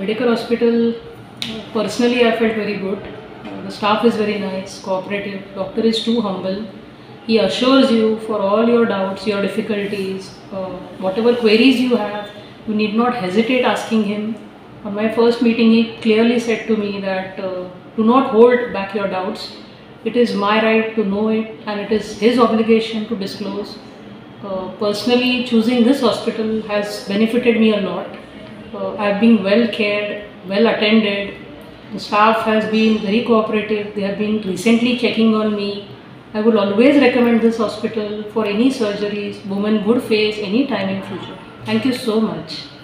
Medical Hospital, personally I felt very good. The staff is very nice, cooperative. Doctor is too humble. He assures you for all your doubts, your difficulties, whatever queries you have, you need not hesitate asking him. On my first meeting, he clearly said to me that do not hold back your doubts. It is my right to know it, and it is his obligation to disclose. Personally, choosing this hospital has benefited me a lot. I have been well cared, well attended. The staff has been very cooperative. They have been recently checking on me. I would always recommend this hospital for any surgeries women would face any time in future. Thank you so much.